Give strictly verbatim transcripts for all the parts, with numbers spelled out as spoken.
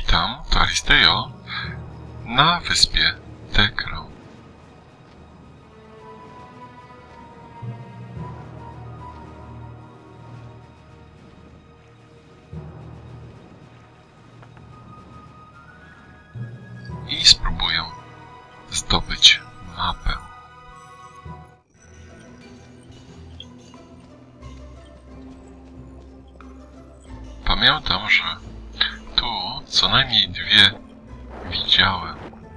Witam, to Aristeo na wyspie Tekro. I spróbuję zdobyć mapę. Pamiętam, że tu co najmniej dwie widziałem.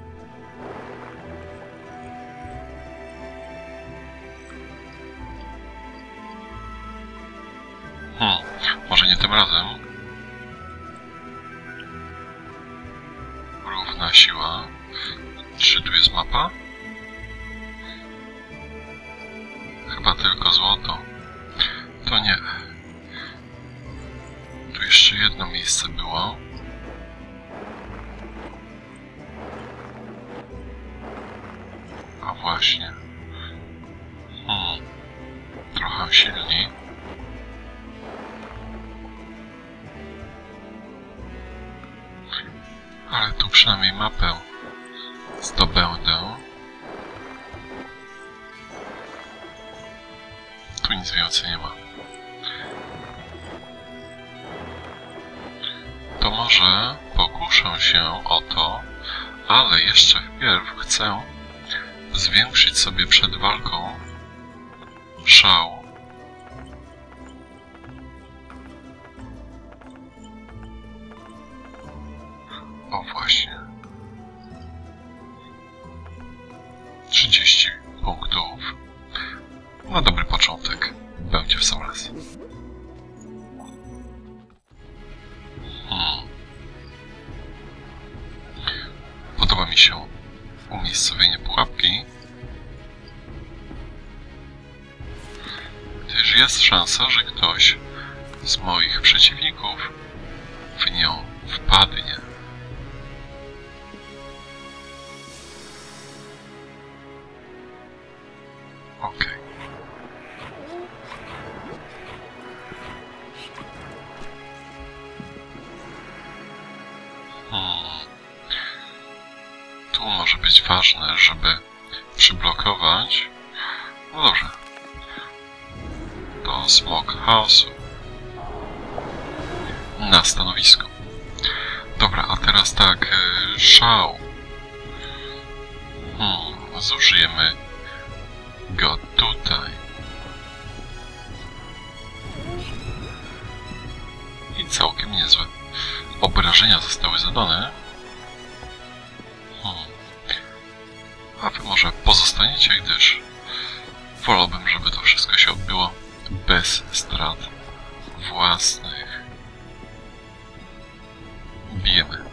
Hmm, może nie tym razem. Równa siła. Czy tu jest mapa? Chyba tylko złoto. To nie. Tu jeszcze jedno miejsce było. A właśnie. Hmm. Trochę silniej. Ale tu przynajmniej mapę zdobędę. Tu nic więcej nie ma. To może pokuszę się o to, ale jeszcze wpierw chcę zwiększyć sobie przed walką szał. O właśnie. trzydzieści punktów. Na dobry początek będzie w sam raz. Hmm. Podoba mi się umiejscowienie pułapki, gdyż jest szansa, że ktoś z moich przeciwników w nią wpadnie. Ok. Hmm. Tu może być ważne, żeby przyblokować. No dobrze. Do Smoke House'u. Na stanowisku. Dobra, a teraz tak, yy, szał. Hmm, zużyjemy go tutaj. I całkiem niezłe. Obrażenia zostały zadane. Hmm. A wy może pozostaniecie, gdyż wolałbym, żeby to wszystko się odbyło bez strat własnych. Bijemy.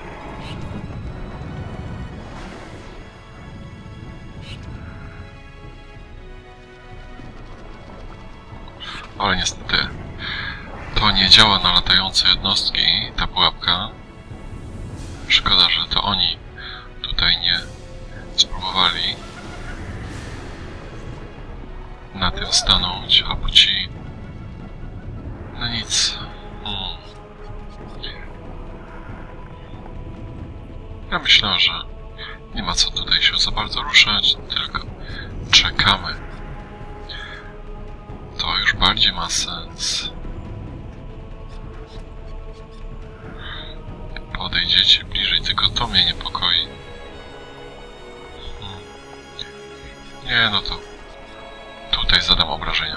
Ale niestety to nie działa na latające jednostki, ta pułapka. Szkoda, że to oni tutaj nie spróbowali na tym stanąć, albo ci. No nic. Hmm. Ja myślę, że nie ma co tutaj się za bardzo ruszać, tylko czekamy. To już bardziej ma sens. Podejdziecie bliżej, tylko to mnie niepokoi. Hmm. Nie, no to tutaj zadam obrażenia.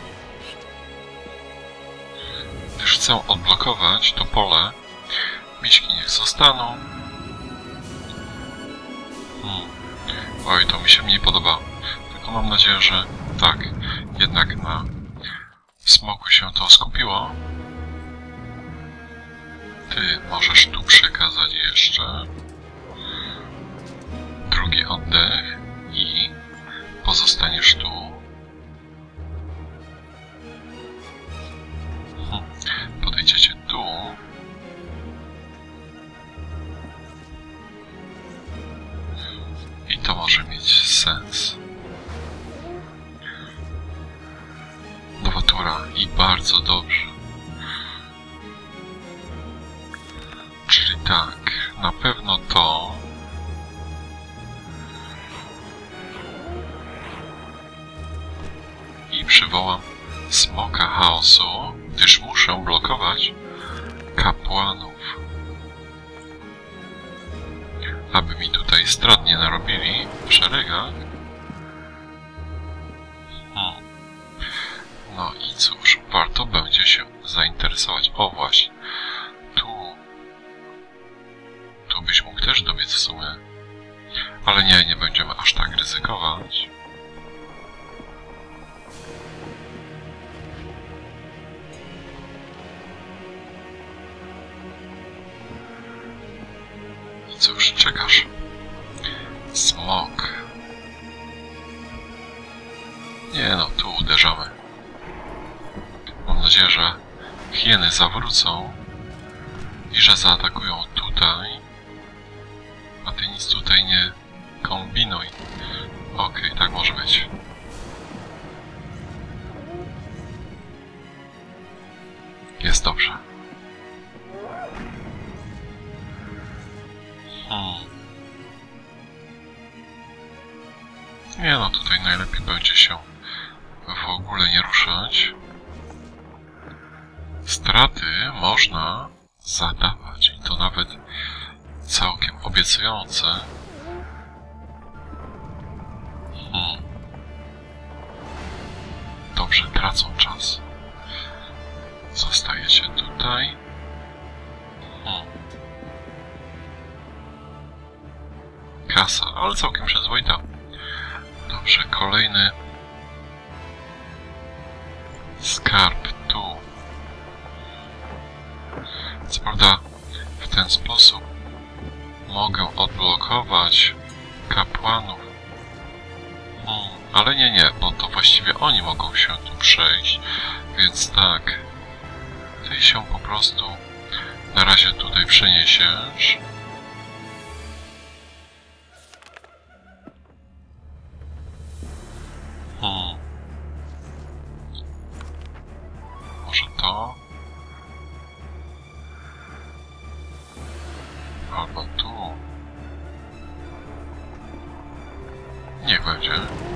Gdyż chcę odblokować to pole, miśki niech zostaną. Hmm. Oj, to mi się mniej podoba. Tylko mam nadzieję, że tak, jednak na smoku się to skupiło. Ty możesz tu przekazać jeszcze drugi oddech i pozostaniesz tu. Hmm. Podejdziecie tu. I to może mieć sens. Nowatura i bardzo dobrze. Czyli tak. na pewno to. I przywołam smoka chaosu, gdyż muszę blokować kapłanów, aby mi tutaj strat nie narobili w szeregach. Hmm. No i cóż, warto będzie się zainteresować. O właśnie, tu, tu byś mógł też dobiec w sumie, ale nie, nie będziemy aż tak ryzykować. Cóż, czekasz? Smok. Nie no, tu uderzamy. Mam nadzieję, że hieny zawrócą i że zaatakują tutaj. A ty nic tutaj nie kombinuj. Okej, tak może być. Jest dobrze. Hmm. Nie no, tutaj najlepiej będzie się w ogóle nie ruszać. Straty można zadawać i to nawet całkiem obiecujące. Hmm. Dobrze, tracą czas. Zostajecie tutaj. Hmm. Kasa, ale całkiem przyzwoita. Dobrze, kolejny skarb tu. Co prawda w ten sposób mogę odblokować kapłanów. Hmm, ale nie, nie, bo to właściwie oni mogą się tu przejść. Więc tak, ty się po prostu na razie tutaj przeniesiesz. Hmm. Może to? Albo tu. Niech będzie.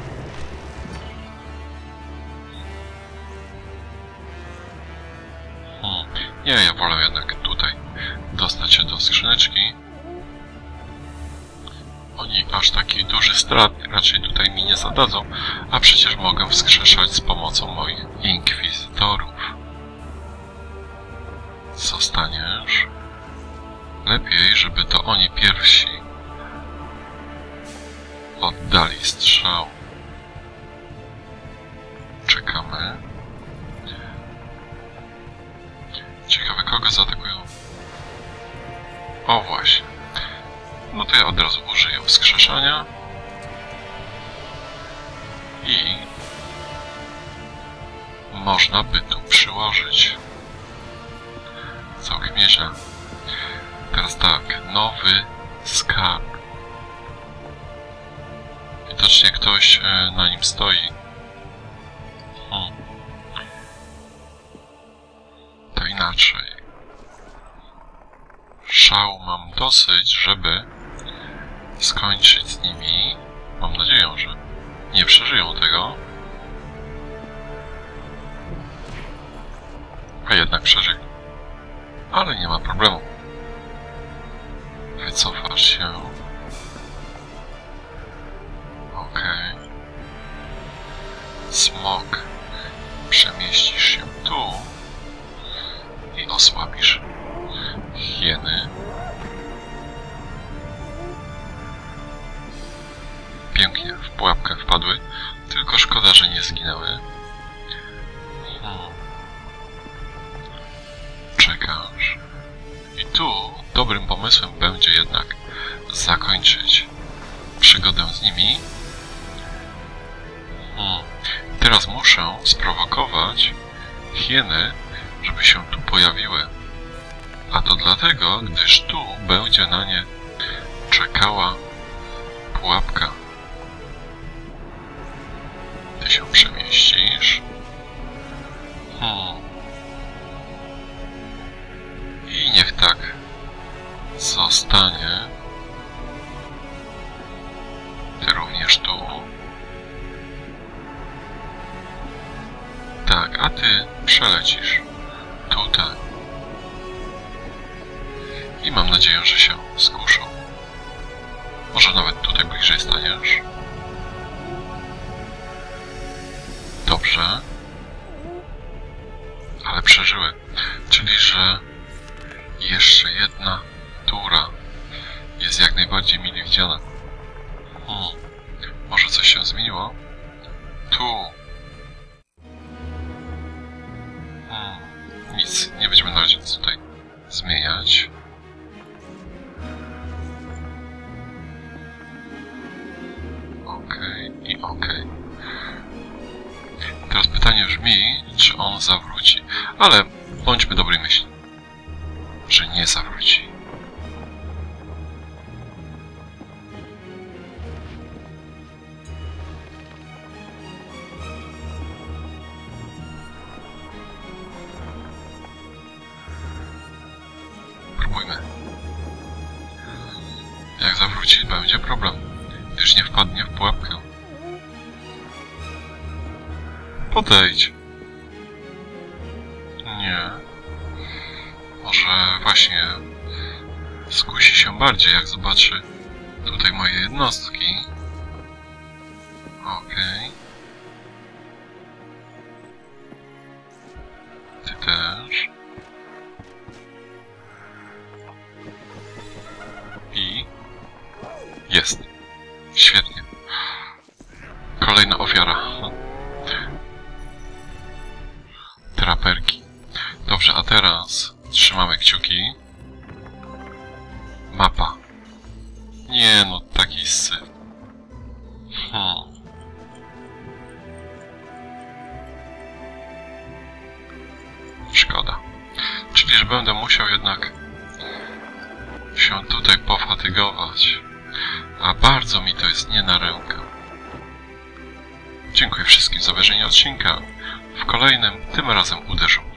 Hmm. Nie, ja wolę jednak tutaj dostać się do skrzyneczki. Oni aż taki duży strat raczej tutaj mi nie zadadzą, a przecież mogę wskrzeszać z pomocą moich inkwizytorów. Zostaniesz? Lepiej, żeby to oni pierwsi oddali strzał. Czekamy. Ciekawe, kogo zaatakują? O właśnie. No to ja od razu użyję wskrzeszania. I można by tu przyłożyć. Całkiem nieźle. Teraz tak, nowy skarb. Widocznie ktoś na nim stoi. Hmm. To inaczej. Szału mam dosyć, żeby skończyć z nimi. Mam nadzieję, że nie przeżyją tego. A jednak przeżyli. Ale nie ma problemu. Wycofasz się. Okej. Okay. Smok. Przemieścisz się tu i osłabisz hieny. Pięknie, w pułapkę wpadły. Tylko szkoda, że nie zginęły. Hmm. Czekasz. I tu dobrym pomysłem będzie jednak zakończyć przygodę z nimi. Hmm. Teraz muszę sprowokować hieny, żeby się tu pojawiły. A to dlatego, gdyż tu będzie na nie czekała pułapka. Ty się przemieścisz. Hmm. I niech tak zostanie. Ty również tu. Tak, a ty przelecisz tutaj. I mam nadzieję, że się skuszą. Może nawet tutaj bliżej staniesz. Dobrze. Ale przeżyły. Czyli, że jeszcze jedna tura jest jak najbardziej mile widziana. Hmm. Może coś się zmieniło? Tu. Hmm. Nic. Nie będziemy na razie tutaj zmieniać. Okej okay. I okej. Okay. Teraz pytanie brzmi, czy on zawróci. Ale bądźmy dobrej myśli, że nie zawróci. Próbujmy. Jak zawróci, będzie problem, gdyż nie wpadnie w pułapkę. Podejdź. Nie. Może właśnie skusi się bardziej, jak zobaczy tutaj moje jednostki. Okej. Ty też. I... jest. Świetnie. Kolejna ofiara. Traperki. Dobrze, a teraz trzymamy kciuki. Mapa. Nie no, taki syf. Hmm. Szkoda. Czyli, że będę musiał jednak się tutaj pofatygować. A bardzo mi to jest nie na rękę. Dziękuję wszystkim za obejrzenie odcinka. W kolejnym, tym razem uderzą